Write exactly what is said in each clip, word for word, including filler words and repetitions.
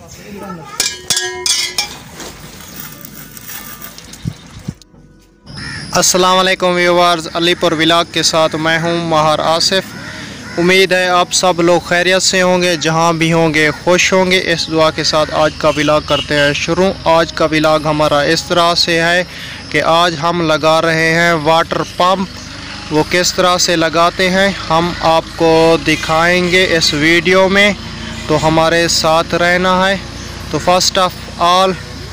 अस्सलाम वालेकुम viewers, Alipur vlog के साथ मैं हूं माहर आसिफ। उम्मीद है आप सब लोग खैरियत से होंगे, जहां भी होंगे खुश होंगे। इस दुआ के साथ आज का व्लॉग करते हैं शुरू। आज का व्लॉग हमारा इस तरह से है कि आज हम लगा रहे हैं वाटर पंप। वो किस तरह से लगाते हैं हम आपको दिखाएंगे इस वीडियो में, तो हमारे साथ रहना है। तो फर्स्ट ऑफ ऑल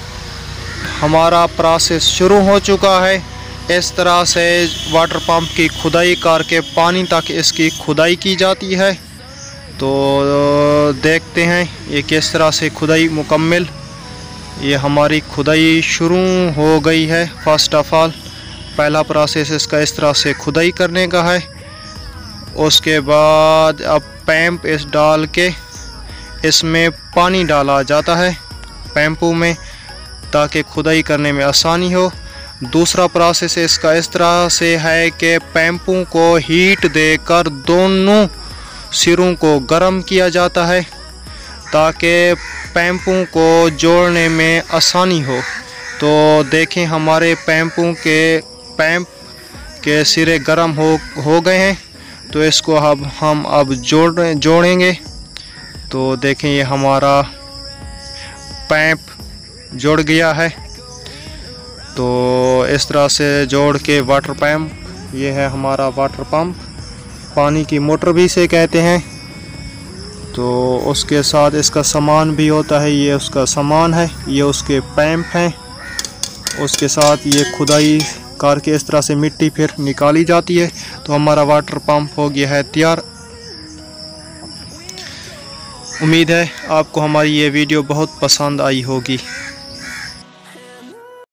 हमारा प्रोसेस शुरू हो चुका है। इस तरह से वाटर पंप की खुदाई करके पानी तक इसकी खुदाई की जाती है। तो देखते हैं ये किस तरह से खुदाई मुकम्मल, ये हमारी खुदाई शुरू हो गई है। फर्स्ट ऑफ ऑल पहला प्रोसेस इसका इस तरह से खुदाई करने का है। उसके बाद अब पैम्प इस डाल के इसमें पानी डाला जाता है पैम्पू में, ताकि खुदाई करने में आसानी हो। दूसरा प्रोसेस इसका इस तरह से है कि पैम्पू को हीट देकर दोनों सिरों को गर्म किया जाता है, ताकि पैम्पू को जोड़ने में आसानी हो। तो देखें हमारे पैम्पू के पैम्प के सिरे गर्म हो हो गए हैं, तो इसको अब हम अब जोड़ जोड़ेंगे। तो देखें ये हमारा पैम्प जुड़ गया है। तो इस तरह से जोड़ के वाटर पंप, ये है हमारा वाटर पंप, पानी की मोटर भी इसे कहते हैं। तो उसके साथ इसका सामान भी होता है, ये उसका सामान है, ये उसके पैम्प हैं। उसके साथ ये खुदाई करके इस तरह से मिट्टी फिर निकाली जाती है। तो हमारा वाटर पंप हो गया है तैयार। उम्मीद है आपको हमारी ये वीडियो बहुत पसंद आई होगी।